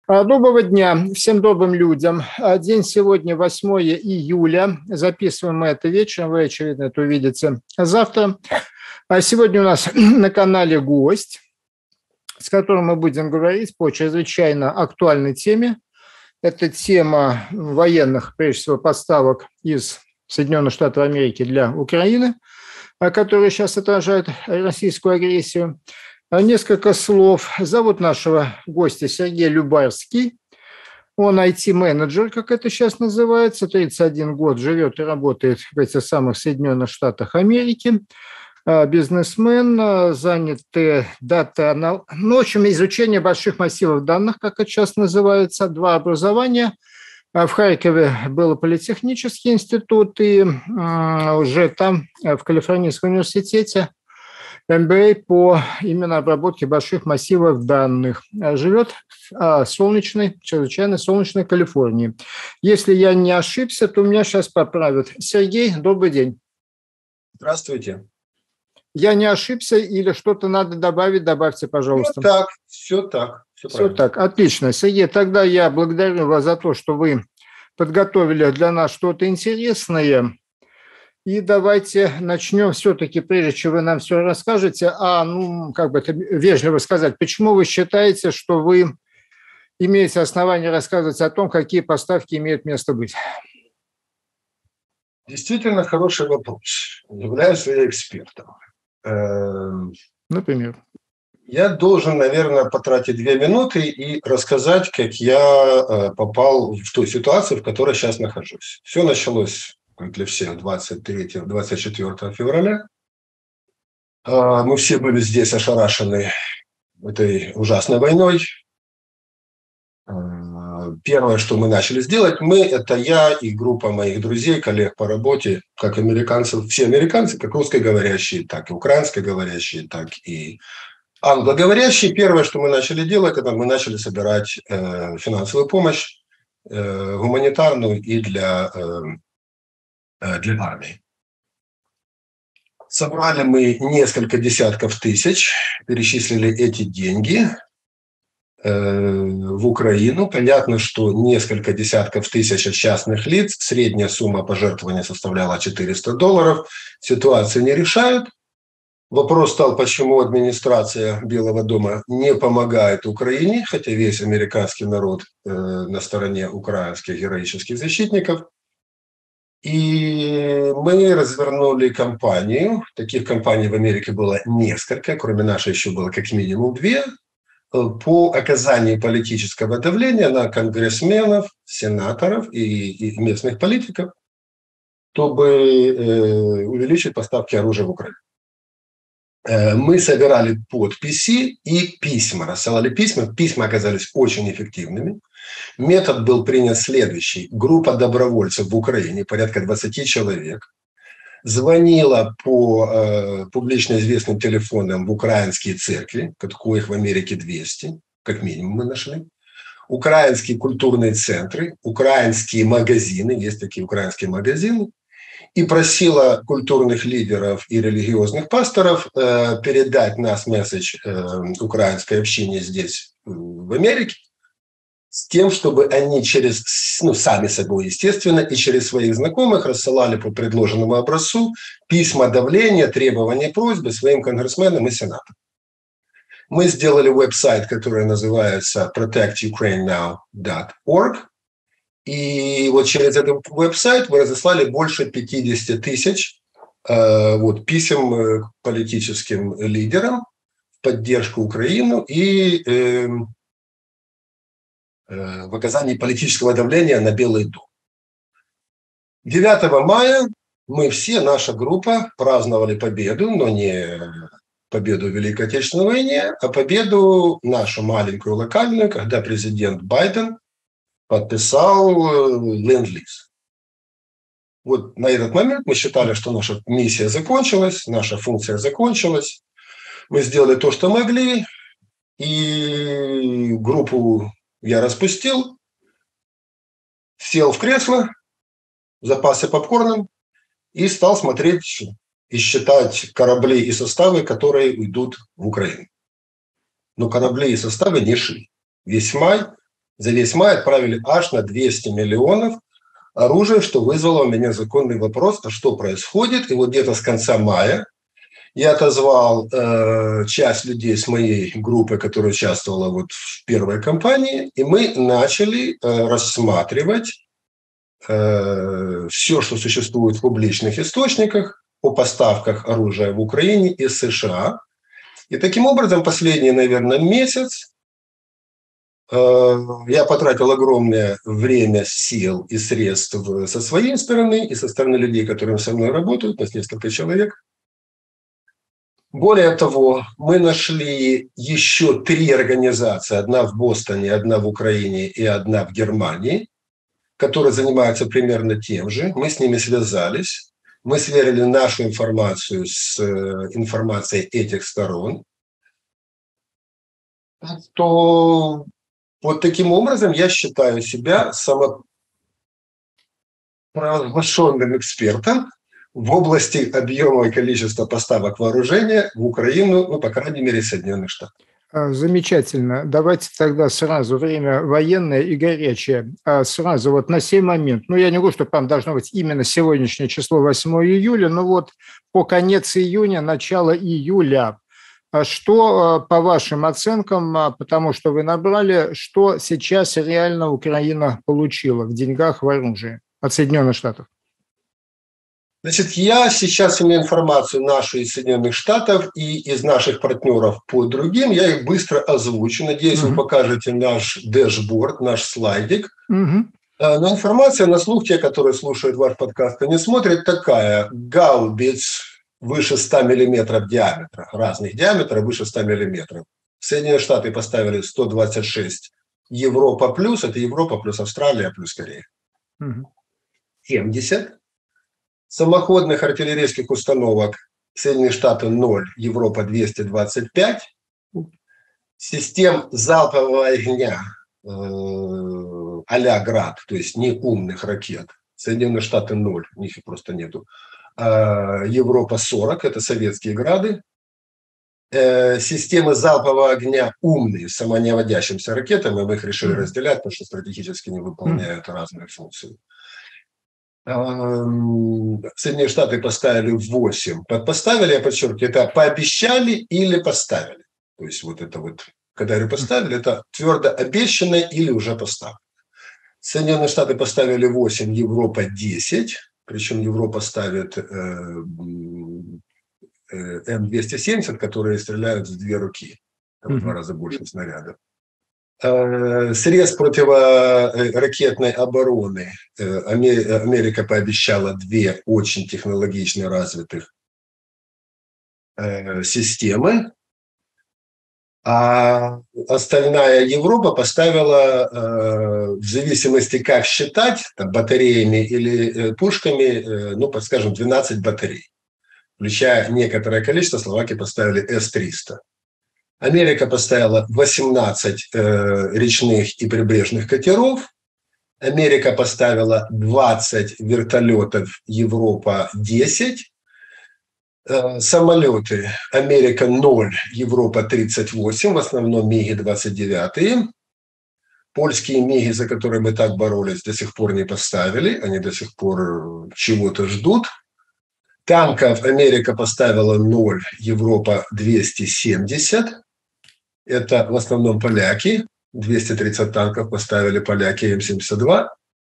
Доброго дня всем добрым людям. День сегодня 8 июля. Записываем мы это вечером. Вы, очевидно, это увидите завтра. Сегодня у нас на канале гость, с которым мы будем говорить по чрезвычайно актуальной теме. Это тема военных, прежде всего, поставок из Соединенных Штатов Америки для Украины, которые сейчас отражают российскую агрессию. Несколько слов. Зовут нашего гостя Сергей Любарский. Он IT-менеджер, как это сейчас называется, 31 год живет и работает в этих самых Соединенных Штатах Америки. Бизнесмен, занят дата, в общем, изучение больших массивов данных, как это сейчас называется, 2 образования. В Харькове был политехнический институт, и уже там, в Калифорнийском университете, MBA по именно обработке больших массивов данных. Живет в чрезвычайно солнечной Калифорнии. Если я не ошибся, то меня сейчас поправят. Сергей, добрый день. Здравствуйте. Я не ошибся или что-то надо добавить? Добавьте, пожалуйста. Все так. Все так, отлично. Сергей, тогда я благодарю вас за то, что вы подготовили для нас что-то интересное. И давайте начнем все-таки, прежде чем вы нам все расскажете, как бы это вежливо сказать, почему вы считаете, что вы имеете основание рассказывать о том, какие поставки имеют место быть? Действительно хороший вопрос. Являюсь я экспертом. Например? Я должен, наверное, потратить 2 минуты и рассказать, как я попал в ту ситуацию, в которой сейчас нахожусь. Все началось, как для всех, 23-24 февраля. Мы все были здесь ошарашены этой ужасной войной. Первое, что мы начали делать, это я и группа моих друзей, коллег по работе, как американцев, все американцы, как русскоговорящие, так и украинскоговорящие, так и англоговорящие. Первое, что мы начали делать, это мы начали собирать финансовую помощь, гуманитарную и для армии. Собрали мы несколько десятков тысяч, перечислили эти деньги в Украину. Понятно, что несколько десятков тысяч от частных лиц, средняя сумма пожертвования составляла $400. Ситуацию не решают. Вопрос стал, почему администрация Белого дома не помогает Украине, хотя весь американский народ на стороне украинских героических защитников. И мы развернули кампанию. Таких кампаний в Америке было несколько, кроме нашей еще было как минимум 2, по оказанию политического давления на конгрессменов, сенаторов и местных политиков, чтобы увеличить поставки оружия в Украину. Мы собирали подписи и письма, рассылали письма. Письма оказались очень эффективными. Метод был принят следующий. Группа добровольцев в Украине, порядка 20 человек, звонила по публично известным телефонам в украинские церкви, коих в Америке 200, как минимум мы нашли, украинские культурные центры, украинские магазины, есть такие украинские магазины, и просила культурных лидеров и религиозных пасторов передать наш месседж украинской общине здесь, в Америке, с тем, чтобы они сами собой, естественно, и через своих знакомых рассылали по предложенному образцу письма давления, требования, просьбы своим конгрессменам и сенаторам. Мы сделали веб-сайт, который называется protectukrainenow.org. И вот через этот веб-сайт мы разослали больше 50 тысяч писем к политическим лидерам в поддержку Украины и в оказании политического давления на Белый дом. 9 мая мы все, наша группа, праздновали победу, но не победу в Великой Отечественной войне, а победу нашу маленькую, локальную, когда президент Байден подписал ленд-лиз. Вот на этот момент мы считали, что наша миссия закончилась, наша функция закончилась. Мы сделали то, что могли, и группу я распустил, сел в кресло, запасся попкорном и стал смотреть и считать корабли и составы, которые уйдут в Украину. Но корабли и составы не шли. Весь май за весь май отправили аж на 200 миллионов оружия, что вызвало у меня законный вопрос, а что происходит? И вот где-то с конца мая я отозвал часть людей с моей группы, которая участвовала вот в первой кампании, и мы начали рассматривать все, что существует в публичных источниках о поставках оружия в Украине из США. И таким образом последний, наверное, месяц я потратил огромное время, сил и средств со своей стороны и со стороны людей, которые со мной работают, нас несколько человек. Более того, мы нашли еще 3 организации, одна в Бостоне, одна в Украине и одна в Германии, которые занимаются примерно тем же. Мы с ними связались, мы сверили нашу информацию с информацией этих сторон. То вот таким образом я считаю себя самопровозглашенным экспертом в области объема и количества поставок вооружения в Украину, ну, по крайней мере, Соединенных Штатов. Замечательно. Давайте тогда сразу время военное и горячее. Сразу вот на сей момент, ну, я не говорю, что там должно быть именно сегодняшнее число 8 июля, но вот по конец июня, начало июля. Что, по вашим оценкам, потому что вы набрали, что сейчас реально Украина получила в деньгах, в оружии от Соединенных Штатов? Значит, я сейчас имею информацию нашу из Соединенных Штатов и из наших партнеров по другим. Я их быстро озвучу. Надеюсь, вы покажете наш дэшборд, наш слайдик. Но информация на слух, те, которые слушают ваш подкаст, не смотрят, такая. Гаубиц выше 100 миллиметров диаметра, разных диаметров выше 100 миллиметров. Соединенные Штаты поставили 126. Европа плюс, это Европа плюс Австралия плюс Корея. 70. Самоходных артиллерийских установок Соединенные Штаты 0, Европа 225. Систем залпового огня а-ля «Град», то есть не умных ракет, Соединенные Штаты 0, у них их просто нету. Европа 40, это советские «Грады». Системы залпового огня умные, с самонаводящимися ракетами, мы их решили разделять, потому что стратегически не выполняют разные функции. Соединенные Штаты поставили 8. Поставили, я подчеркиваю, это пообещали или поставили. То есть вот это вот, когда я поставили, это твердо обещанное или уже поставлено. Соединенные Штаты поставили 8, Европа 10. Причем Европа ставит М270, которые стреляют с 2 руки. В 2 раза больше снарядов. Средств противоракетной обороны Америка пообещала 2 очень технологично развитых системы, а остальная Европа поставила, в зависимости как считать, там, батареями или пушками, ну, скажем, 12 батарей. Включая некоторое количество, словаки поставили С-300. Америка поставила 18 речных и прибрежных катеров. Америка поставила 20 вертолетов, Европа 10. Самолеты. Америка 0, Европа 38, в основном МиГи-29. Польские МиГи, за которые мы так боролись, до сих пор не поставили. Они до сих пор чего-то ждут. Танков Америка поставила 0, Европа 270. Это в основном поляки. 230 танков поставили поляки М-72.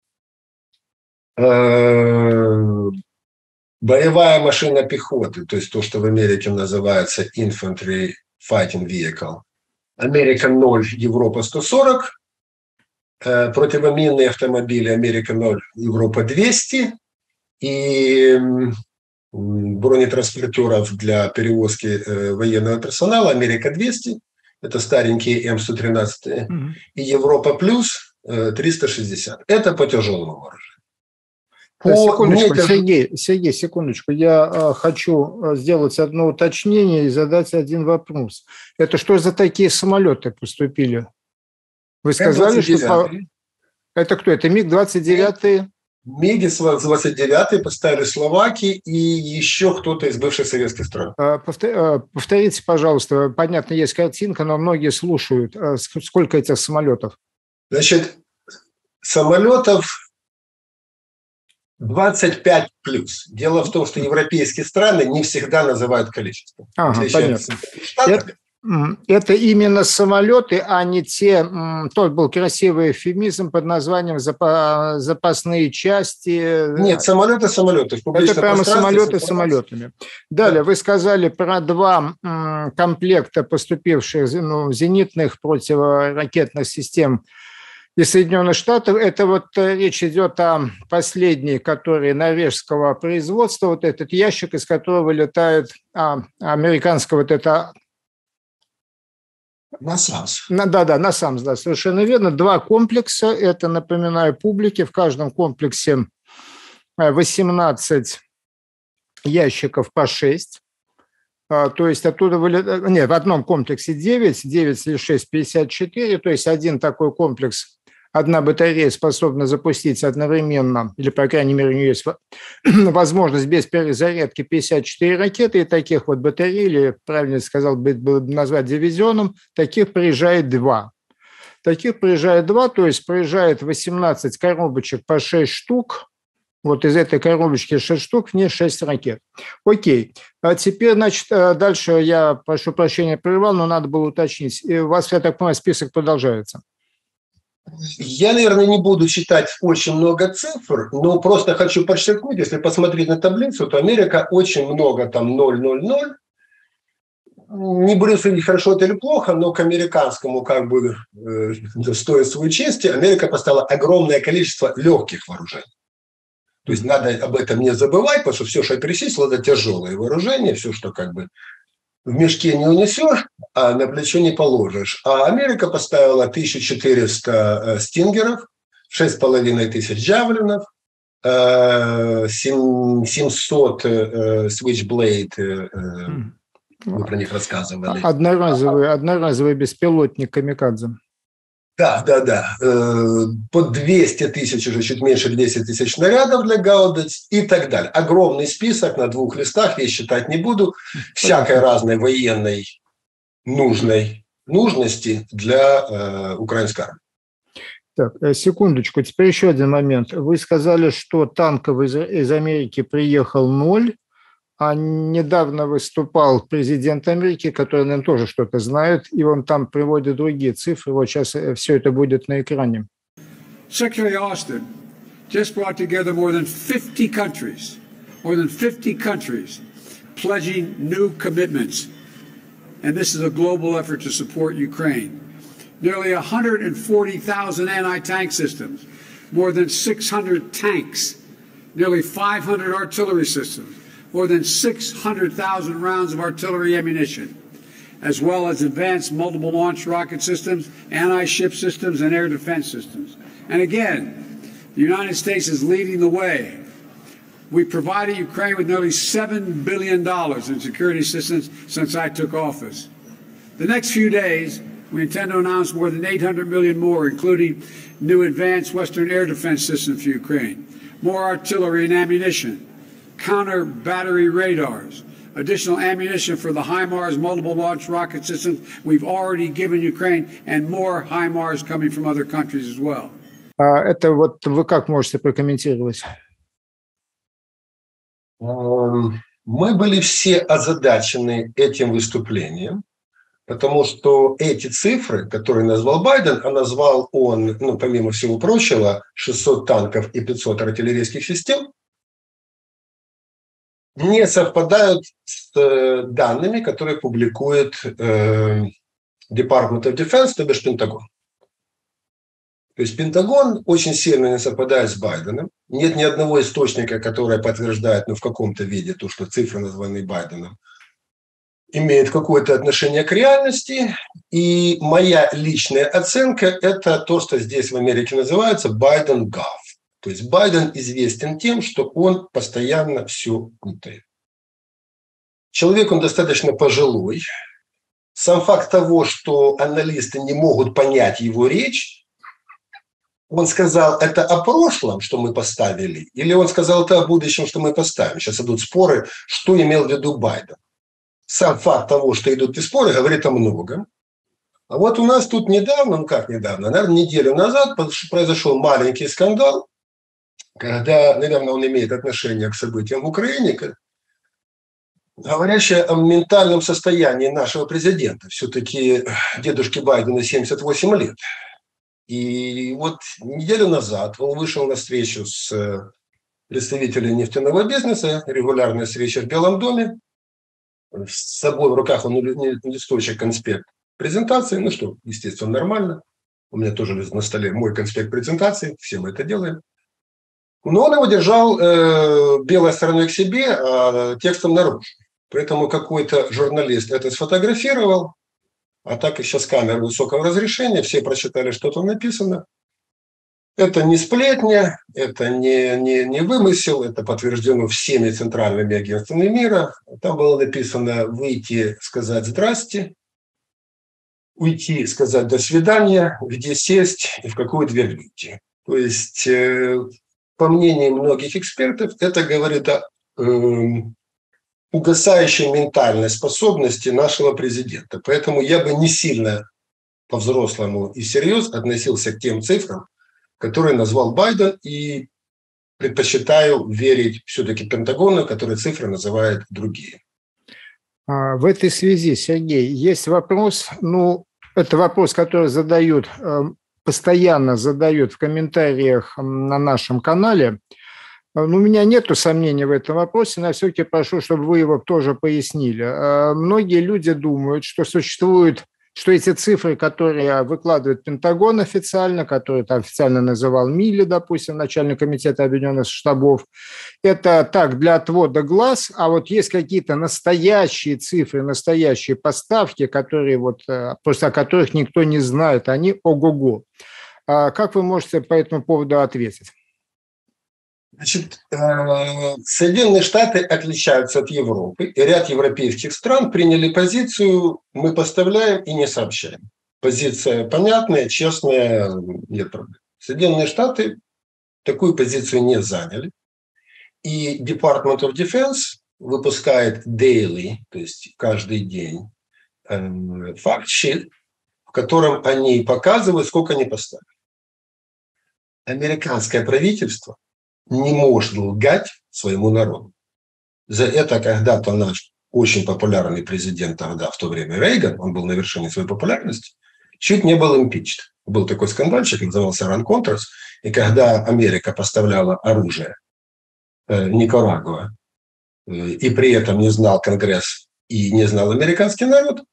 Боевая машина пехоты, то есть то, что в Америке называется Infantry Fighting Vehicle. Америка 0, Европа 140. Противоминные автомобили Америка 0, Европа 200. И бронетранспортеров для перевозки военного персонала Америка 200. Это старенькие М113. И Европа плюс 360. Это по тяжелому оружию. Секундочку, Сергей, секундочку. Я хочу сделать одно уточнение и задать один вопрос. Это что за такие самолеты поступили? Вы сказали, что... Это кто? Это МиГ-29? МиГи-29 поставили словаки и еще кто-то из бывших советских стран. Повторите, пожалуйста. Понятно, есть картинка, но многие слушают. Сколько этих самолетов? Значит, самолетов 25 плюс. Дело в том, что европейские страны не всегда называют количество. Ага, понятно. Это именно самолеты, а не те... Тот был красивый эвфемизм под названием запасные части. Нет, самолеты. Это прямо самолеты с самолетами. Далее, вы сказали про 2 комплекта поступивших зенитных противоракетных систем из Соединенных Штатов. Это вот речь идет о последней, который норвежского производства, вот этот ящик, из которого вылетает американского вот это... НАСАМС. Да, НАСАМС, да, совершенно верно. 2 комплекса, это, напоминаю публике, в каждом комплексе 18 ящиков по 6. То есть оттуда вылетает... Нет, в одном комплексе 9 или 6, 54, то есть один такой комплекс, одна батарея способна запустить одновременно, или, по крайней мере, у нее есть возможность без перезарядки 54 ракеты, и таких вот батарей, или, правильно сказал, бы назвать дивизионом, таких приезжает 2. То есть приезжает 18 коробочек по 6 штук, вот из этой коробочки 6 штук, в ней 6 ракет. Окей. А теперь, значит, дальше я, прошу прощения, прервал, но надо было уточнить. И у вас, я так понимаю, список продолжается. Я, наверное, не буду читать очень много цифр, но просто хочу подчеркнуть, если посмотреть на таблицу, то Америка очень много, там 0,00. Не буду судить, хорошо это или плохо, но к американскому, как бы, стоит своей чести, Америка поставила огромное количество легких вооружений. То есть надо об этом не забывать, потому что все, что я перечислил, это тяжелое вооружение, все, что как бы в мешке не унесешь, а на плечо не положишь. А Америка поставила 1400 стингеров, 6500 джавелинов, 700 Switchblade, мы про них рассказывали. Одноразовый беспилотник камикадзе. Да. По 200 тысяч, уже чуть меньше 200 тысяч снарядов для гаубиц и так далее. Огромный список на 2 листах, я считать не буду. Всякой разной военной нужности для украинской армии. Так, секундочку, теперь еще один момент. Вы сказали, что танков из Америки приехал 0, а недавно выступал президент Америки, который, наверное, тоже что-то знает, и он там приводит другие цифры. Вот сейчас все это будет на экране. Secretary Austin just brought together more than 50 countries, pledging new commitments. And this is a global effort to support Ukraine. Nearly 140,000 anti-tank systems, more than 600 tanks, nearly 500 artillery systems, more than 600,000 rounds of artillery ammunition, as well as advanced multiple launch rocket systems, anti-ship systems, and air defense systems. And again, the United States is leading the way. We provided Ukraine with nearly $7 billion in security assistance since I took office. The next few days, we intend to announce more than $800 million more, including new advanced Western air defense systems for Ukraine, more artillery and ammunition, counter battery radars, additional ammunition for the HIMARS multiple launch rocket systems we've already given Ukraine, and more HIMARS coming from other countries as well. Это вот вы как можете прокомментировать? Мы были все озадачены этим выступлением, потому что эти цифры, которые назвал Байден, а назвал он, помимо всего прочего, 600 танков и 500 артиллерийских систем, не совпадают с данными, которые публикует Department of Defense, то бишь Пентагон. То есть Пентагон очень сильно не совпадает с Байденом. Нет ни одного источника, который подтверждает, в каком-то виде, то, что цифры, названные Байденом, имеют какое-то отношение к реальности. И моя личная оценка – это то, что здесь в Америке называется Байден Гав. То есть Байден известен тем, что он постоянно все путает. Человек, он достаточно пожилой. Сам факт того, что аналисты не могут понять его речь, он сказал, это о прошлом, что мы поставили, или он сказал, это о будущем, что мы поставим. Сейчас идут споры, что имел в виду Байден. Сам факт того, что идут эти споры, говорит о многом. А вот у нас тут недавно, ну как недавно, наверное, неделю назад произошел маленький скандал, когда, наверное, он имеет отношение к событиям в Украине, говорящее о ментальном состоянии нашего президента. Все-таки дедушке Байдену 78 лет. И вот неделю назад он вышел на встречу с представителями нефтяного бизнеса, регулярная встреча в Белом доме. С собой в руках он листочек, конспект презентации. Ну что, естественно, нормально. У меня тоже лежит на столе мой конспект презентации. Все мы это делаем. Но он его держал белой стороной к себе, а текстом наружу. Поэтому какой-то журналист это сфотографировал, а так и сейчас камера высокого разрешения, все прочитали, что там написано. Это не сплетня, это не вымысел, это подтверждено всеми центральными агентствами мира. Там было написано выйти, сказать «здрасте», уйти, сказать «до свидания», где сесть и в какую дверь выйти. То есть, по мнению многих экспертов, это говорит о угасающей ментальной способности нашего президента. Поэтому я бы не сильно по-взрослому и серьезно относился к тем цифрам, которые назвал Байден, и предпочитаю верить все-таки Пентагону, который цифры называет другие. В этой связи, Сергей, есть вопрос, это вопрос, который постоянно задают в комментариях на нашем канале. У меня нет сомнений в этом вопросе, но я все-таки прошу, чтобы вы его тоже пояснили. Многие люди думают, что эти цифры, которые выкладывает Пентагон официально, которые официально называл Милли, допустим, начальник комитета Объединенных Штабов, это так, для отвода глаз, а вот есть какие-то настоящие цифры, настоящие поставки, которые просто о которых никто не знает, они ого-го. Как вы можете по этому поводу ответить? Значит, Соединенные Штаты отличаются от Европы, и ряд европейских стран приняли позицию «мы поставляем и не сообщаем». Позиция понятная, честная, нет проблем. Соединенные Штаты такую позицию не заняли, и Department of Defense выпускает daily, то есть каждый день, факт-щит, в котором они показывают, сколько они поставили. Американское правительство не может лгать своему народу. За это когда-то наш очень популярный президент тогда, в то время Рейган, он был на вершине своей популярности, чуть не был импичен. Был такой скандальчик, назывался Ран-Контрас, и когда Америка поставляла оружие Никарагуа, и при этом не знал Конгресс и не знал американский народ,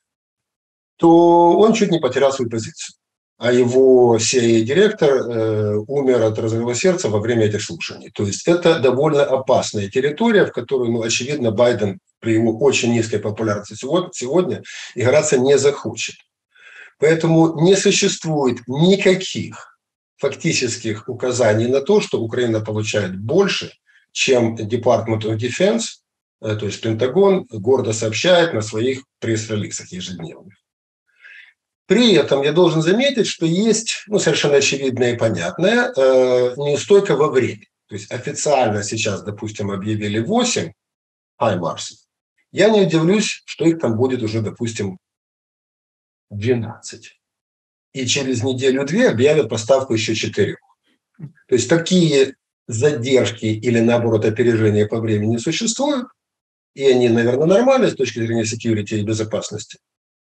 то он чуть не потерял свою позицию. А его CIA-директор умер от разрыва сердца во время этих слушаний. То есть это довольно опасная территория, в которую, очевидно, Байден при его очень низкой популярности сегодня играться не захочет. Поэтому не существует никаких фактических указаний на то, что Украина получает больше, чем Department of Defense, то есть Пентагон, гордо сообщает на своих пресс-релизах ежедневных. При этом я должен заметить, что есть совершенно очевидное и понятное неустойка во времени. То есть официально сейчас, допустим, объявили 8 хаймарсов. Я не удивлюсь, что их там будет уже, допустим, 12. И через неделю-две объявят поставку еще 4. То есть такие задержки или, наоборот, опережения по времени существуют. И они, наверное, нормальны с точки зрения security и безопасности.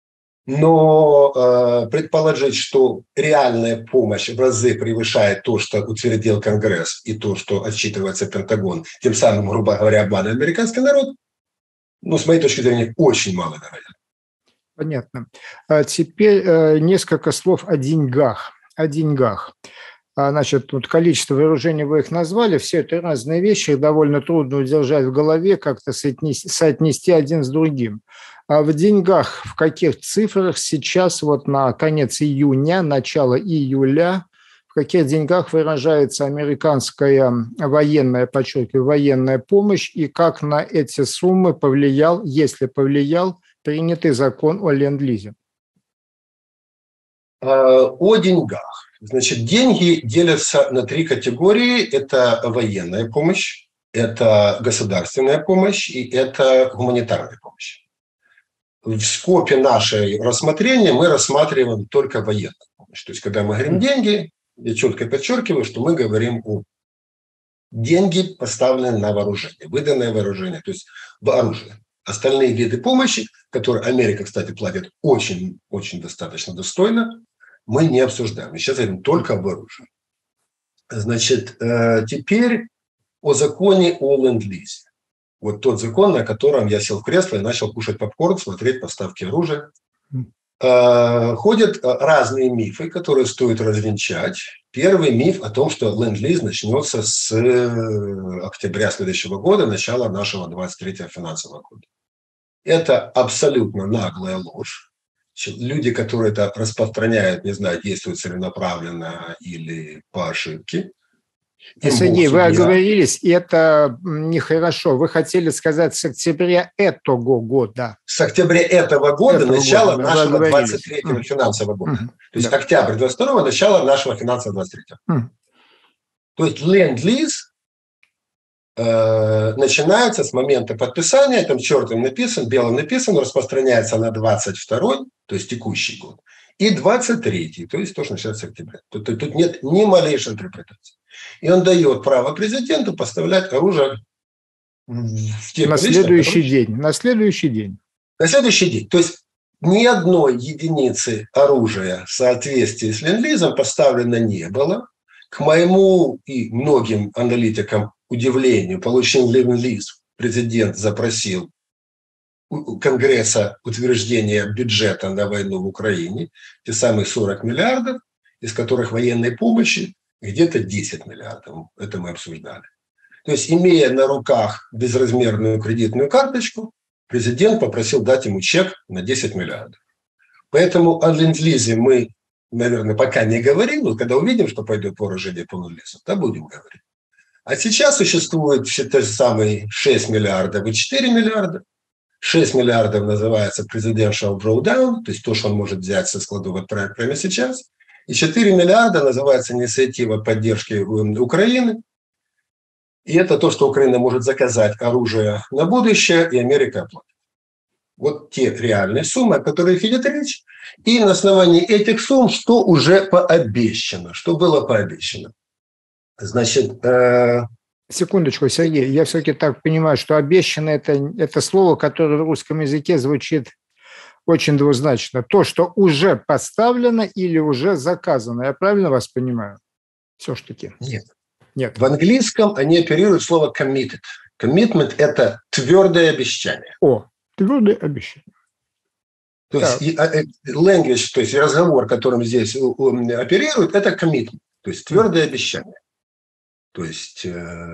Но предположить, что реальная помощь в разы превышает то, что утвердил Конгресс, и то, что отчитывается Пентагон, тем самым, грубо говоря, обманывает американский народ, с моей точки зрения, очень маловероятно. Понятно. Теперь несколько слов о деньгах. Значит, количество вооружений вы их назвали, все это разные вещи, их довольно трудно удержать в голове, как-то соотнести один с другим. А в деньгах, в каких цифрах сейчас, на конец июня, начало июля, в каких деньгах выражается американская военная, подчеркиваю, военная помощь, и как на эти суммы повлиял, если повлиял, принятый закон о ленд-лизе? О деньгах. Значит, деньги делятся на 3 категории. Это военная помощь, это государственная помощь и это гуманитарная помощь. в скопе нашей рассмотрения мы рассматриваем только военную помощь. То есть, когда мы говорим деньги, я четко подчеркиваю, что мы говорим о деньги, поставленные на вооружение, выданное вооружение, то есть в оружие. Остальные виды помощи, которые Америка, кстати, платит очень достаточно достойно, мы не обсуждаем. Мы сейчас говорим только об оружии. Значит, теперь о законе о ленд-лизе. Вот тот закон, на котором я сел в кресло и начал кушать попкорн, смотреть поставки оружия. Ходят разные мифы, которые стоит развенчать. Первый миф о том, что ленд-лиз начнется с октября следующего года, начала нашего 23-го финансового года. Это абсолютно наглая ложь. Люди, которые это распространяют, не знаю, действуют целенаправленно или по ошибке. Сергей, вы оговорились, и это нехорошо. Вы хотели сказать с октября этого года. С октября этого года, начало нашего 23-го финансового года. То есть октябрь 22-го, начало нашего финансового 23-го. То есть ленд-лиз начинается с момента подписания, там черным написан, белым написан, распространяется на 22-й, то есть текущий год, и 23-й, то есть тоже начинается с октября. Тут нет ни малейшей интерпретации. И он дает право президенту поставлять оружие в те на следующий день. На следующий день. На следующий день. То есть ни одной единицы оружия в соответствии с ленд-лизом поставлено не было. К моему и многим аналитикам удивлению, получив ленд-лиз, президент запросил у Конгресса утверждение бюджета на войну в Украине, те самые 40 миллиардов, из которых военной помощи где-то 10 миллиардов. Это мы обсуждали. То есть, имея на руках безразмерную кредитную карточку, президент попросил дать ему чек на 10 миллиардов. Поэтому о ленд-лизе мы, наверное, пока не говорим, но когда увидим, что пойдет вооружение по ленд-лизу, то будем говорить. А сейчас существует все те же самые 6 миллиардов и 4 миллиарда. 6 миллиардов называется Presidential Drawdown, то есть то, что он может взять со складов отправить прямо сейчас. И 4 миллиарда называется инициатива поддержки Украины. И это то, что Украина может заказать оружие на будущее, и Америка оплатит. Вот те реальные суммы, о которых идет речь. И на основании этих сумм, что уже пообещано, что было пообещано. Значит, секундочку, Сергей, я все-таки так понимаю, что обещано это слово, которое в русском языке звучит очень двузначно. То, что уже поставлено или уже заказано. Я правильно вас понимаю? Все-таки. Нет. В английском они оперируют слово committed. Commitment – это твердое обещание. Твердое обещание. То есть language, то есть разговор, которым здесь оперируют, это commitment. То есть твердое обещание. То есть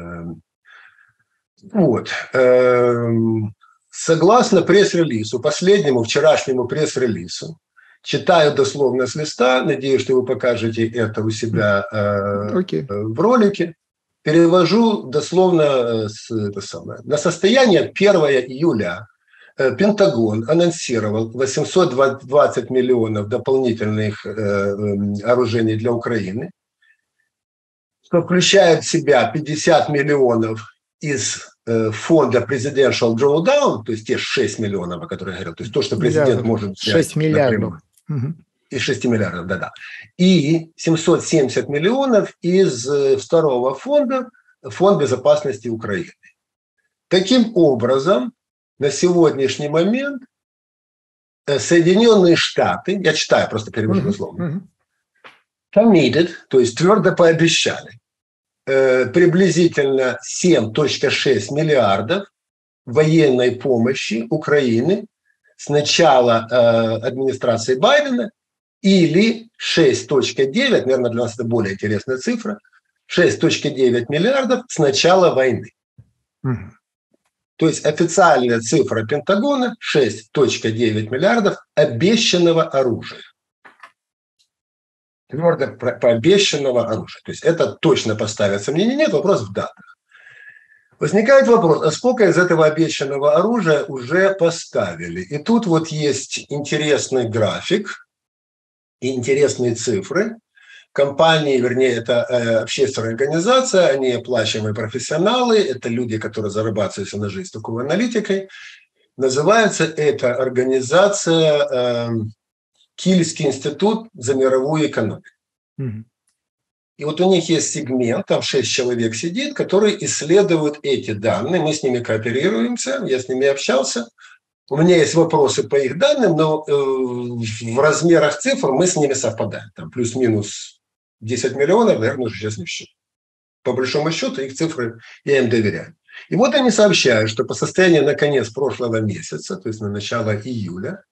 согласно пресс-релизу, последнему вчерашнему пресс-релизу, читаю дословно с листа, надеюсь, что вы покажете это у себя в ролике, перевожу дословно на состояние 1 июля Пентагон анонсировал 820 миллионов дополнительных вооружений для Украины, что включает в себя 50 миллионов из фонда Presidential Drawdown, то есть те 6 миллионов, о которых я говорил, то есть то, что президент может взять. 6 миллиардов. Из 6 миллиардов, да. И 770 миллионов из второго фонда, Фонд безопасности Украины. Таким образом, на сегодняшний момент Соединенные Штаты, я читаю, просто перевожу дословно, committed, то есть твердо пообещали, приблизительно 7,6 миллиардов военной помощи Украины с начала администрации Байдена, или 6,9, наверное, для нас это более интересная цифра, 6,9 миллиардов с начала войны. То есть официальная цифра Пентагона 6,9 миллиардов обещанного оружия. Твердо пообещанного оружия. То есть это точно поставит сомнений, нет, вопрос в датах. Возникает вопрос, а сколько из этого обещанного оружия уже поставили? И тут вот есть интересный график и интересные цифры. Компании, вернее, это общественная организация, они оплачиваемые профессионалы, это люди, которые зарабатывают на жизнь такой аналитикой. Называется эта организация Кильский институт за мировую экономику. И вот у них есть сегмент, там 6 человек сидит, которые исследуют эти данные. Мы с ними кооперируемся, я с ними общался. У меня есть вопросы по их данным, но в размерах цифр мы с ними совпадаем. Там плюс-минус 10 миллионов, наверное, уже сейчас не в счет. По большому счету, их цифры я им доверяю. И вот они сообщают, что по состоянию на конец прошлого месяца, то есть на начало июля,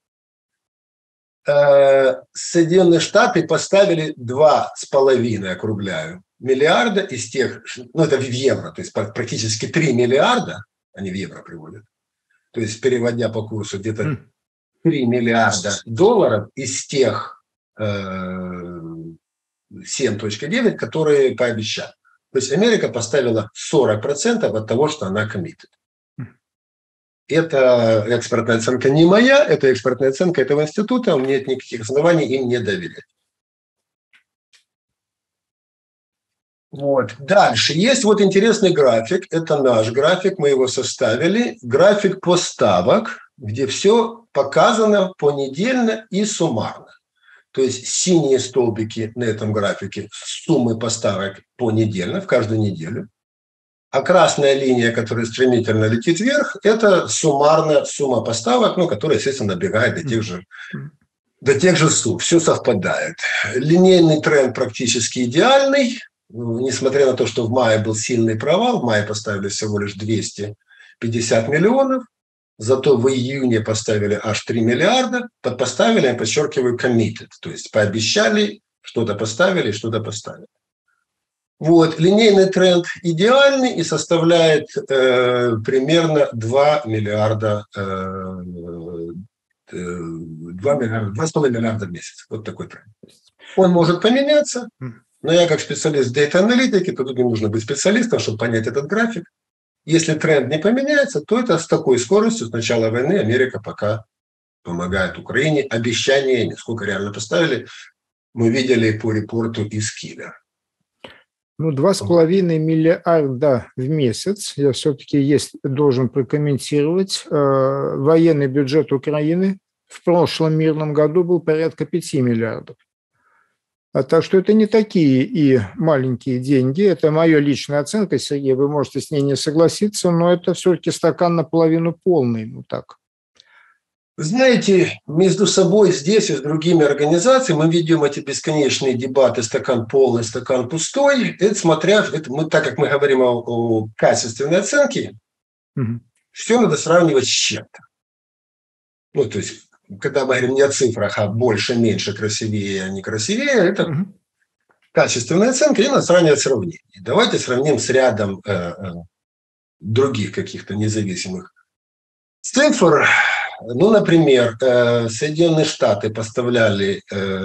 Соединенные Штаты поставили 2,5, округляю, миллиарда из тех, ну это в евро, то есть практически 3 миллиарда, они в евро приводят, то есть переводя по курсу где-то 3 миллиарда долларов из тех 7,9, которые пообещали. То есть Америка поставила 40% от того, что она committed. Это экспертная оценка не моя, это экспертная оценка этого института, у меня нет никаких оснований им не доверять. Вот. Дальше есть вот интересный график, это наш график, мы его составили, график поставок, где все показано понедельно и суммарно. То есть синие столбики на этом графике суммы поставок понедельно, в каждую неделю. А красная линия, которая стремительно летит вверх, это суммарная сумма поставок, ну, которая, естественно, набегает до тех же сумм. Все совпадает. Линейный тренд практически идеальный. Несмотря на то, что в мае был сильный провал, в мае поставили всего лишь 250 миллионов, зато в июне поставили аж 3 миллиарда. Под поставили, я подчеркиваю, committed, то есть пообещали, что-то поставили, что-то поставили. Вот, линейный тренд идеальный и составляет примерно 2,5 миллиарда в месяц. Вот такой тренд. Он может поменяться, но я как специалист дейта-аналитики, то тут не нужно быть специалистом, чтобы понять этот график. Если тренд не поменяется, то это с такой скоростью с начала войны Америка пока помогает Украине обещаниями. Сколько реально поставили, мы видели по репорту из Киева. Ну, 2,5 миллиарда в месяц. Я все-таки должен прокомментировать. Военный бюджет Украины в прошлом мирном году был порядка 5 миллиардов. Так что это не такие и маленькие деньги. Это моя личная оценка, Сергей, вы можете с ней не согласиться, но это все-таки стакан наполовину полный. Ну так. Знаете, между собой здесь и с другими организациями мы ведем эти бесконечные дебаты «стакан полный, стакан пустой». Так как мы говорим о качественной оценке, все надо сравнивать с чем-то. Ну, то есть, когда мы говорим не о цифрах, а больше, меньше, красивее, а не красивее, это качественная оценка, и надо сравнивать сравнение. Давайте сравним с рядом других каких-то независимых цифр. Ну, например, Соединенные Штаты поставили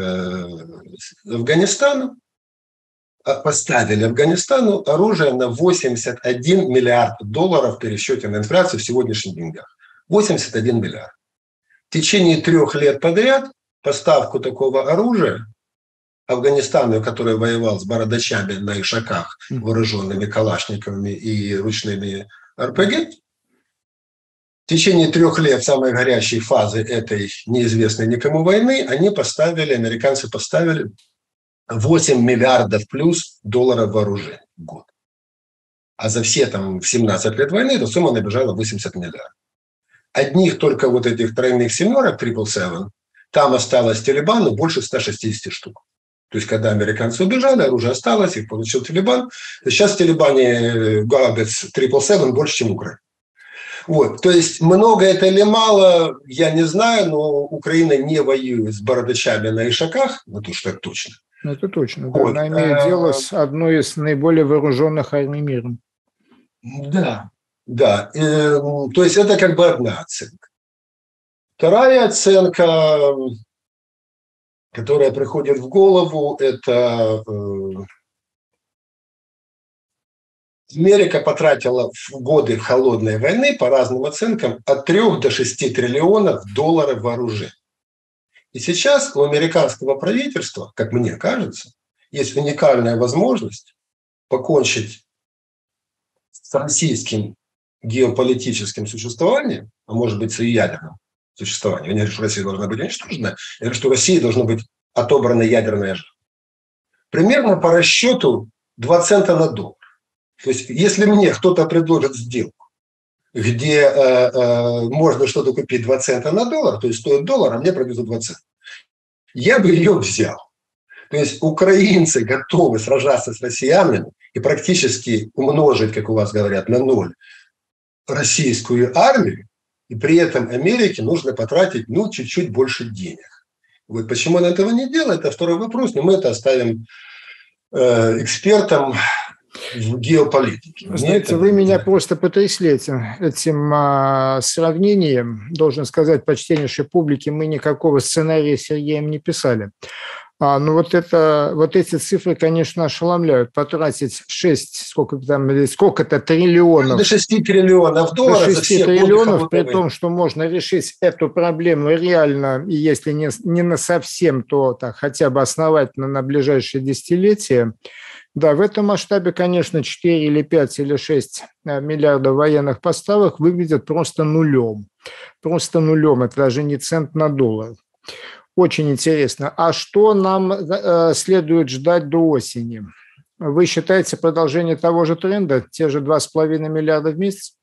Афганистану оружие на 81 миллиард долларов в пересчете на инфляцию в сегодняшних деньгах. 81 миллиард. В течение 3 лет подряд поставку такого оружия Афганистану, который воевал с бородачами на ишаках, вооруженными калашниковыми и ручными РПГ, в течение 3 лет самой горячей фазы этой неизвестной никому войны американцы поставили 8 миллиардов плюс долларов вооружений в год. А за все 17 лет войны эта сумма набежала 80 миллиардов. Одних только вот этих тройных семерок, 777, там осталось Талибану больше 160 штук. То есть, когда американцы убежали, оружие осталось, их получил Талибан. Сейчас в Талибане гаубиц 777 больше, чем в Украине. Вот, то есть много это или мало, я не знаю, но Украина не воюет с бородачами на ишаках, вот уж так точно. Это точно, да. Вот. Она имеет дело с одной из наиболее вооруженных армий мира. Да, да. То есть это как бы одна оценка. Вторая оценка, которая приходит в голову, это Америка потратила в годы холодной войны, по разным оценкам, от 3 до 6 триллионов долларов вооружений. И сейчас у американского правительства, как мне кажется, есть уникальная возможность покончить с российским геополитическим существованием, а может быть, и ядерным существованием. Я не говорю, что Россия должна быть уничтожена, я говорю, что России должно быть отобрано ядерное оружие. Примерно по расчету 2 цента на доллар. То есть, если мне кто-то предложит сделку, где можно что-то купить 2 цента на доллар, то есть стоит доллар, а мне привезут 2 цента, я бы ее взял. То есть украинцы готовы сражаться с россиянами и практически умножить, как у вас говорят, на 0 российскую армию, и при этом Америке нужно потратить, чуть-чуть больше денег. Вот почему она этого не делает, это второй вопрос, но мы это оставим экспертам в геополитике. Знаете, вы меня просто потрясли этим сравнением. Должен сказать почтеннейшей публике, мы никакого сценария с Сергеем не писали. Вот эти цифры, конечно, ошеломляют. Потратить сколько-то триллионов. До 6 триллионов долларов. До 6 триллионов, при том, что можно решить эту проблему реально, и если не на совсем, то так, хотя бы основательно на ближайшие десятилетия. Да, в этом масштабе, конечно, 4 или 5 или 6 миллиардов военных поставок выглядят просто нулем. Просто нулем. Это даже не цент на доллар. Очень интересно. А что нам следует ждать до осени? Вы считаете продолжение того же тренда, те же 2,5 миллиарда в месяц?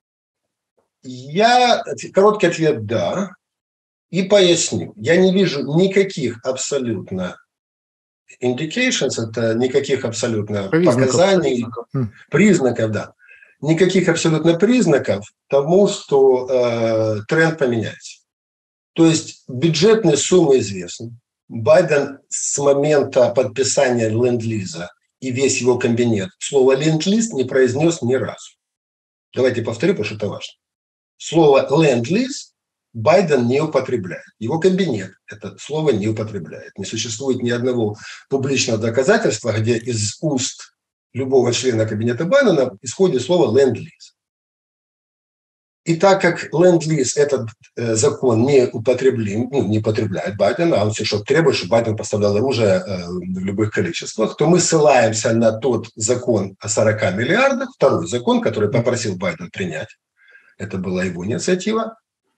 Короткий ответ – да. И поясню. Я не вижу никаких абсолютно indications, это никаких абсолютно показаний, признаков, да. Никаких абсолютно признаков тому, что тренд поменяется. То есть бюджетные суммы известны. Байден с момента подписания ленд-лиза и весь его кабинет слово ленд-лиз не произнес ни разу. Давайте повторю, потому что это важно. Слово ленд-лиз Байден не употребляет. Его кабинет это слово не употребляет. Не существует ни одного публичного доказательства, где из уст любого члена кабинета Байдена исходит слово ленд-лиз. И так как ленд-лиз этот закон не употребляет Байден, а он все что требует, чтобы Байден поставлял оружие в любых количествах, то мы ссылаемся на тот закон о 40 миллиардах, второй закон, который попросил Байден принять. Это была его инициатива.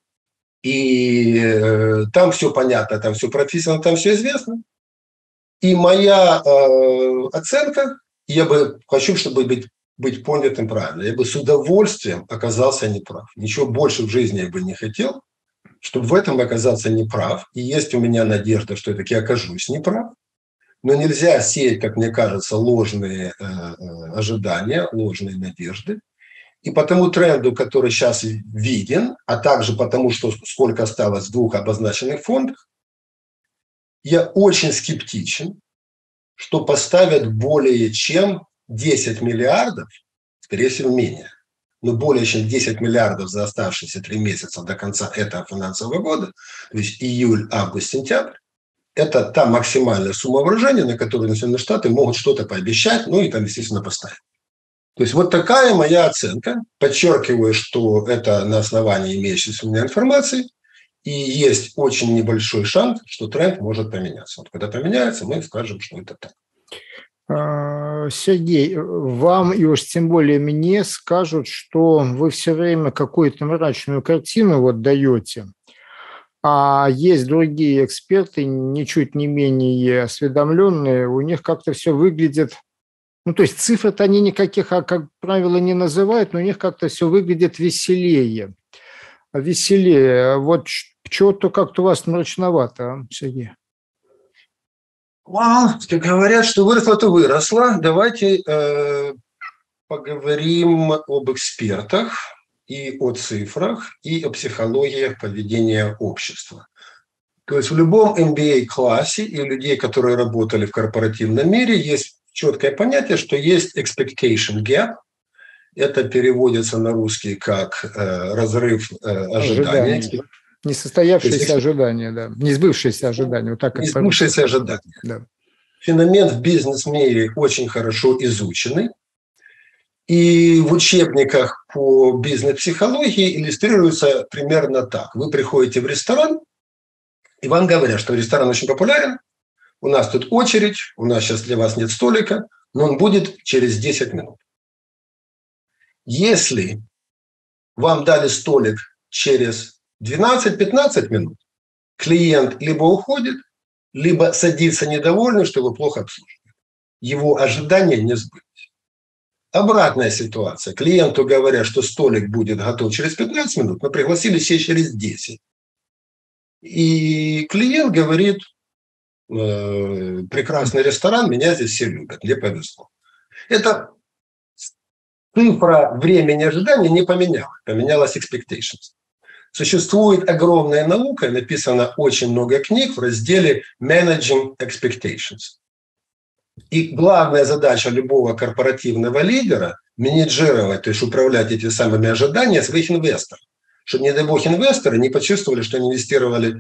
И там все понятно, там все прописано, там все известно. И моя оценка, я бы хочу, чтобы быть понятым правильно. Я бы с удовольствием оказался неправ. Ничего больше в жизни я бы не хотел, чтобы в этом оказаться неправ. И есть у меня надежда, что я таки окажусь неправ. Но нельзя сеять, как мне кажется, ложные ожидания, ложные надежды. И по тому тренду, который сейчас виден, а также потому, что сколько осталось в 2 обозначенных фондах, я очень скептичен, что поставят более чем 10 миллиардов, скорее всего, менее, но более чем 10 миллиардов за оставшиеся 3 месяца до конца этого финансового года, то есть июль, август, сентябрь, это та максимальная сумма вложения, на которую Соединенные Штаты могут что-то пообещать, и там, естественно, поставить. То есть вот такая моя оценка. Подчеркиваю, что это на основании имеющейся у меня информации, и есть очень небольшой шанс, что тренд может поменяться. Вот когда поменяется, мы скажем, что это так. Сергей, вам и уж тем более мне скажут, что вы все время какую-то мрачную картину даете, а есть другие эксперты, ничуть не менее осведомленные, у них как-то все выглядит. То есть цифр-то они никаких, как правило, не называют, но у них как-то все выглядит веселее. Вот что-то как-то у вас мрачновато, Сергей. Говорят, что выросло, то выросло. Давайте поговорим об экспертах и о цифрах, и о психологии поведения общества. То есть в любом MBA-классе и у людей, которые работали в корпоративном мире, есть четкое понятие, что есть expectation gap. Это переводится на русский как разрыв ожиданий. Несостоявшееся ожидание, да. Не сбывшееся ожидание. Вот так не сбывшееся ожидание. Да. Феномен в бизнес-мире очень хорошо изученный. И в учебниках по бизнес-психологии иллюстрируется примерно так. Вы приходите в ресторан, и вам говорят, что ресторан очень популярен, у нас тут очередь, у нас сейчас для вас нет столика, но он будет через 10 минут. Если вам дали столик через 12-15 минут, клиент либо уходит, либо садится недовольный, что его плохо обслуживают. Его ожидания не сбылись. Обратная ситуация. Клиенту говорят, что столик будет готов через 15 минут, но пригласили сесть через 10. И клиент говорит: прекрасный ресторан, меня здесь все любят, мне повезло. Это цифра времени ожидания не поменялась, поменялась expectations. Существует огромная наука, написано очень много книг в разделе Managing Expectations. И главная задача любого корпоративного лидера – менеджировать, то есть управлять этими самыми ожиданиями своих инвесторов. Чтобы, не дай бог, инвесторы не почувствовали, что они инвестировали,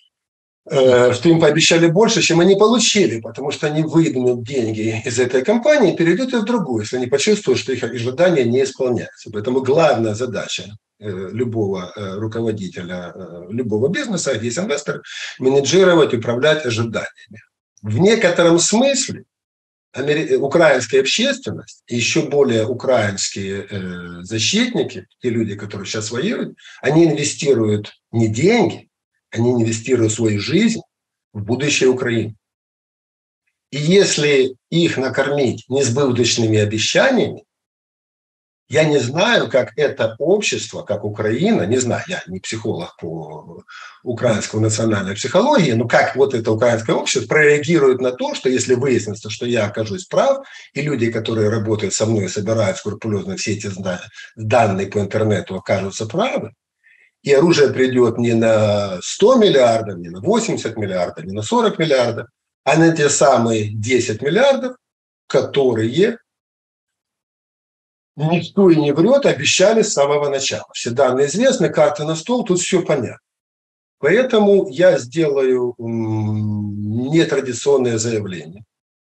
что им пообещали больше, чем они получили, потому что они выдвинут деньги из этой компании и перейдут в другую, если они почувствуют, что их ожидания не исполняются. Поэтому главная задача любого руководителя, любого бизнеса, есть инвестор, менеджировать, управлять ожиданиями. В некотором смысле украинская общественность, и еще более украинские защитники, те люди, которые сейчас воюют, они инвестируют не деньги, они инвестируют свою жизнь в будущее Украины. И если их накормить несбыточными обещаниями, я не знаю, как это общество, как Украина, не знаю, я не психолог по украинской национальной психологии, но как вот это украинское общество прореагирует на то, что если выяснится, что я окажусь прав, и люди, которые работают со мной, собирают скрупулезно все эти данные по интернету, окажутся правы, и оружие придет не на 100 миллиардов, не на 80 миллиардов, не на 40 миллиардов, а на те самые 10 миллиардов, которые никто и не врет, обещали с самого начала. Все данные известны, карты на стол, тут все понятно. Поэтому я сделаю нетрадиционное заявление.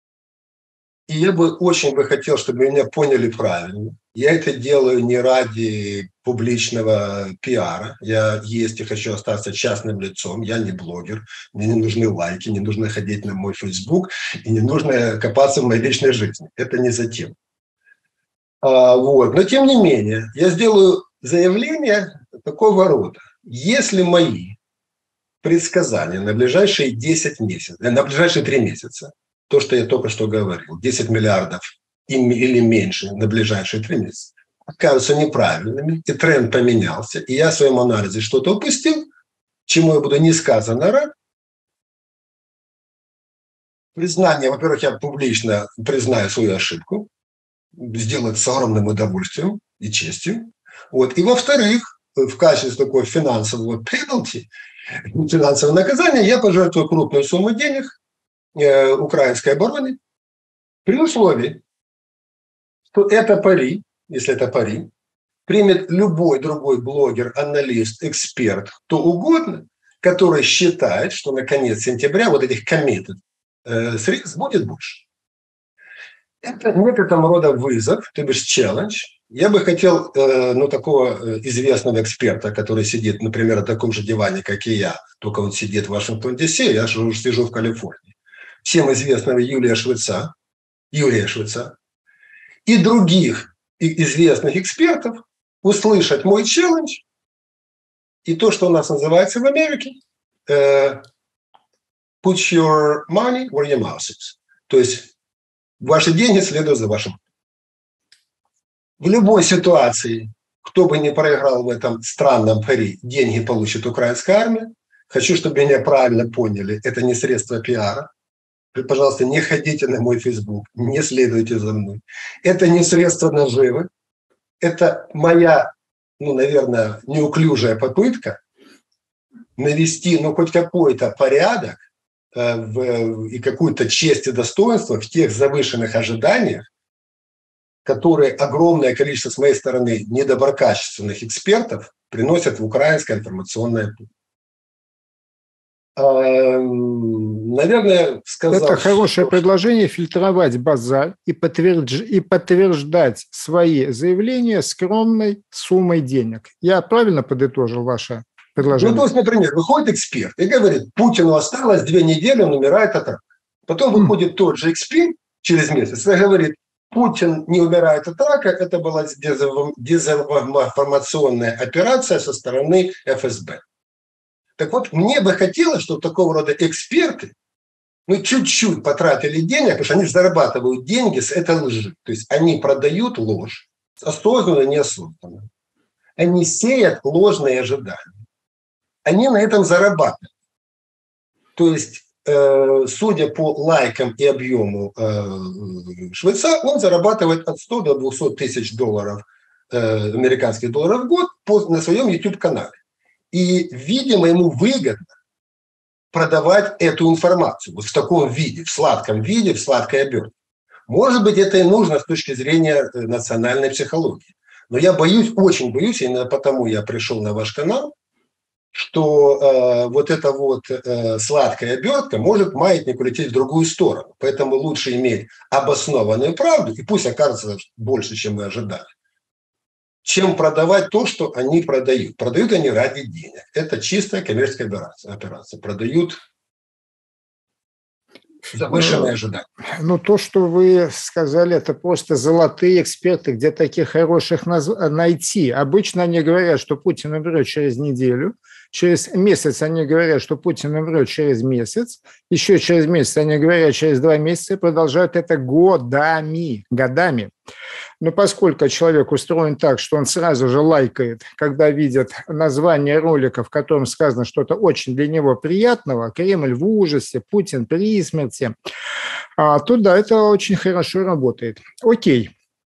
И я бы очень хотел, чтобы меня поняли правильно. Я это делаю не ради публичного пиара. Я есть и хочу остаться частным лицом. Я не блогер. Мне не нужны лайки, не нужно ходить на мой Facebook и не нужно копаться в моей личной жизни. Это не за тем. Вот. Но тем не менее, я сделаю заявление такого рода. Если мои предсказания на ближайшие 10 месяцев, на ближайшие 3 месяца, то, что я только что говорил, 10 миллиардов или меньше на ближайшие 3 месяца, окажутся неправильными, и тренд поменялся, и я в своем анализе что-то упустил, чему я буду несказанно рад. Признание, во-первых, я публично признаю свою ошибку, сделать с огромным удовольствием и честью. Вот. И, во-вторых, в качестве такого финансового penalty, финансового наказания, я пожертвую крупную сумму денег украинской обороне при условии, что это пари, если это пари, примет любой другой блогер, аналист, эксперт, кто угодно, который считает, что на конец сентября вот этих committed средств будет больше. Это некоторого рода вызов, то бишь челлендж. Я бы хотел такого известного эксперта, который сидит, например, на таком же диване, как и я, только он сидит в Вашингтон, Д.С., я же уже сижу в Калифорнии. Всем известного Юрия Швеца и других известных экспертов услышать мой челлендж и то, что у нас называется в Америке put your money where your mouth is. То есть ваши деньги следуют за вашим. В любой ситуации, кто бы ни проиграл в этом странном пари, деньги получит украинская армия. Хочу, чтобы меня правильно поняли. Это не средство пиара. Вы, пожалуйста, не ходите на мой Facebook, не следуйте за мной. Это не средство наживы. Это моя, наверное, неуклюжая попытка навести, хоть какой-то порядок и какую-то честь и достоинство в тех завышенных ожиданиях, которые огромное количество с моей стороны недоброкачественных экспертов приносят в украинское информационное поле. Наверное, сказал... Это хорошее предложение — фильтровать базар и подтверждать свои заявления скромной суммой денег. Я правильно подытожил ваше предложение? То есть, например, выходит эксперт и говорит: Путину осталось 2 недели, он умирает от рака. Потом выходит тот же эксперт через месяц и говорит: Путин не умирает от рака, это была дезинформационная операция со стороны ФСБ. Так вот, мне бы хотелось, чтобы такого рода эксперты чуть-чуть потратили денег, потому что они зарабатывают деньги с этой лжи. То есть они продают ложь, осознанно, неосознанно. Они сеют ложные ожидания. Они на этом зарабатывают. То есть, судя по лайкам и объему швейца, он зарабатывает от 100 до 200 тысяч долларов, американских долларов в год на своем YouTube-канале. И, видимо, ему выгодно продавать эту информацию вот в таком виде, в сладком виде, в сладкой обертке. Может быть, это и нужно с точки зрения национальной психологии. Но я боюсь, очень боюсь, именно потому я пришел на ваш канал, что вот эта вот сладкая обертка может маятник улететь в другую сторону. Поэтому лучше иметь обоснованную правду, и пусть окажется больше, чем мы ожидали, чем продавать то, что они продают. Продают они ради денег. Это чистая коммерческая операция. Продают завышенные ожидания. Ну, то, что вы сказали, это просто золотые эксперты, где таких хороших найти. Обычно они говорят, что Путин умрет через неделю, через месяц они говорят, что Путин умрет через месяц, еще через месяц они говорят через 2 месяца и продолжают это годами. Но поскольку человек устроен так, что он сразу же лайкает, когда видит название ролика, в котором сказано что-то очень для него приятного, Кремль в ужасе, Путин при смерти, то да, это очень хорошо работает. Окей.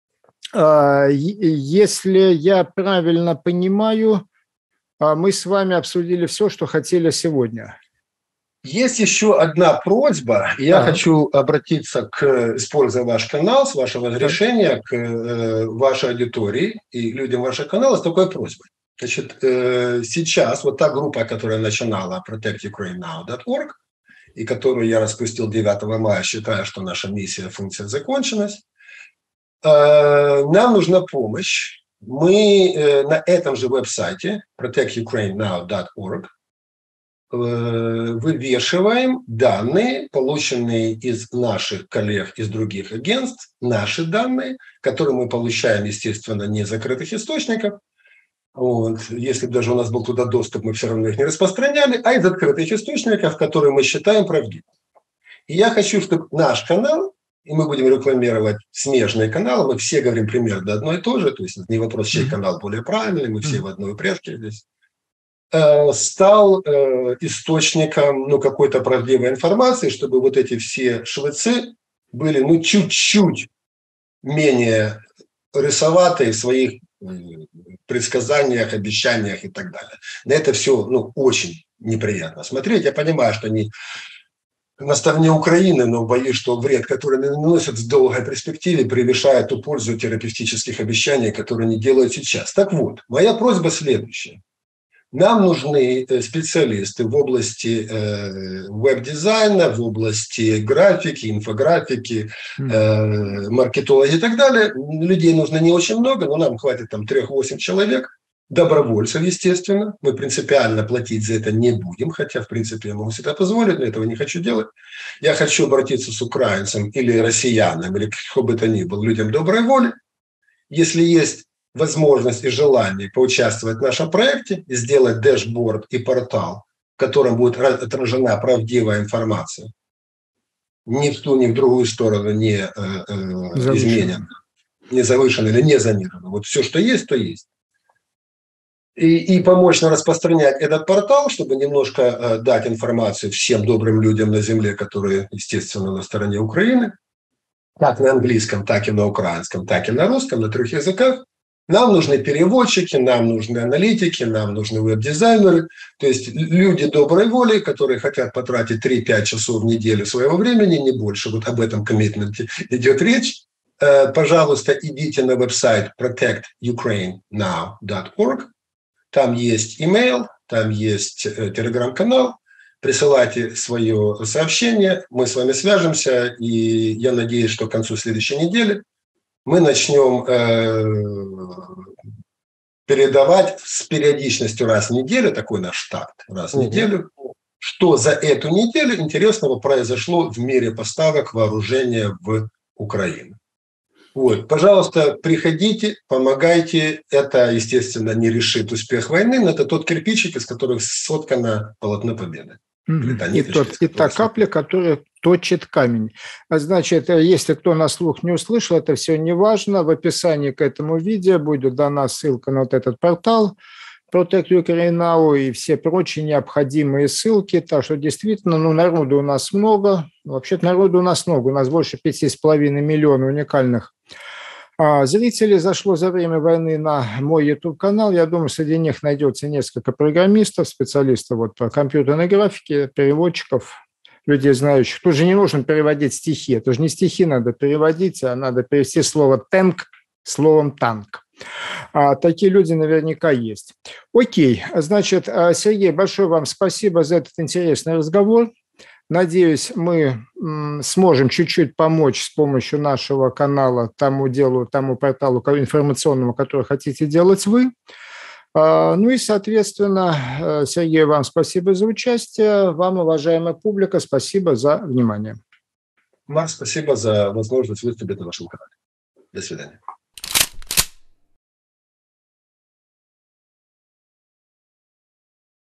Если я правильно понимаю, мы с вами обсудили все, что хотели сегодня. Есть еще одна просьба. Я хочу обратиться используя ваш канал, с вашего разрешения, к вашей аудитории и людям вашего канала с такой просьбой. Значит, сейчас вот та группа, которая начинала protectukrainenow.org, и которую я распустил 9 мая, считая, что наша миссия, функция закончилась, нам нужна помощь. Мы на этом же веб-сайте protectukrainenow.org вывешиваем данные, полученные из наших коллег из других агентств, наши данные, которые мы получаем, естественно, не из закрытых источников. Вот. Если бы даже у нас был туда доступ, мы все равно их не распространяли, а из открытых источников, которые мы считаем правдивыми. И я хочу, чтобы наш канал, и мы будем рекламировать смежные каналы, мы все говорим примерно одно и то же, то есть не вопрос, чей канал более правильный, мы все в одной упряжке здесь, стал источником какой-то правдивой информации, чтобы вот эти все швецы были чуть-чуть менее рисоватые в своих предсказаниях, обещаниях и так далее. На это все очень неприятно смотреть. Я понимаю, что они на стороне Украины, но боюсь, что вред, который они наносят в долгой перспективе, превышает ту пользу терапевтических обещаний, которые они делают сейчас. Так вот, моя просьба следующая. Нам нужны специалисты в области веб-дизайна, в области графики, инфографики, маркетологии и так далее. Людей нужно не очень много, но нам хватит 3-8 человек. Добровольцев, естественно. Мы принципиально платить за это не будем, хотя, в принципе, я могу себе это позволить, но этого не хочу делать. Я хочу обратиться с украинцем или россиянам, или кто бы то ни был, людям доброй воли. Если есть возможность и желание поучаствовать в нашем проекте и сделать дэшборд и портал, в котором будет отражена правдивая информация, ни в ту, ни в другую сторону не изменена, не завышена или не зонирована. Вот все, что есть, то есть. И помочь нам распространять этот портал, чтобы немножко дать информацию всем добрым людям на земле, которые, естественно, на стороне Украины, как на английском, так и на украинском, так и на русском, на 3 языках. Нам нужны переводчики, нам нужны аналитики, нам нужны веб-дизайнеры, то есть люди доброй воли, которые хотят потратить 3-5 часов в неделю своего времени, не больше. Вот об этом коммитменте идет речь. Пожалуйста, идите на веб-сайт protectukrainenow.org. Там есть email, там есть телеграм-канал. Присылайте свое сообщение, мы с вами свяжемся, и я надеюсь, что к концу следующей недели мы начнем передавать с периодичностью раз в неделю, такой наш штат, раз в неделю, что за эту неделю интересного произошло в мире поставок вооружения в Украину. Вот, пожалуйста, приходите, помогайте. Это, естественно, не решит успех войны, но это тот кирпичик, из которых соткано полотно победы. И та капля, которая точит камень. Значит, если кто на слух не услышал, это все не важно. В описании к этому видео будет дана ссылка на вот этот портал Protect Ukraine Now и все прочие необходимые ссылки. Так что действительно, народу у нас много. Вообще-то народу у нас много. У нас больше 5,5 миллионов уникальных зрителей зашло за время войны на мой YouTube-канал. Я думаю, среди них найдется несколько программистов, специалистов по компьютерной графике, переводчиков, людей знающих. Тут же не нужно переводить стихи. Это же не стихи надо переводить, а надо перевести слово «тэнк» словом «танк». Такие люди наверняка есть. Окей, значит, Сергей, большое вам спасибо за этот интересный разговор. Надеюсь, мы сможем чуть-чуть помочь с помощью нашего канала тому делу, тому порталу информационному, который хотите делать вы. Ну и, соответственно, Сергей, вам спасибо за участие. Вам, уважаемая публика, спасибо за внимание. Марк, спасибо за возможность выступить на вашем канале. До свидания.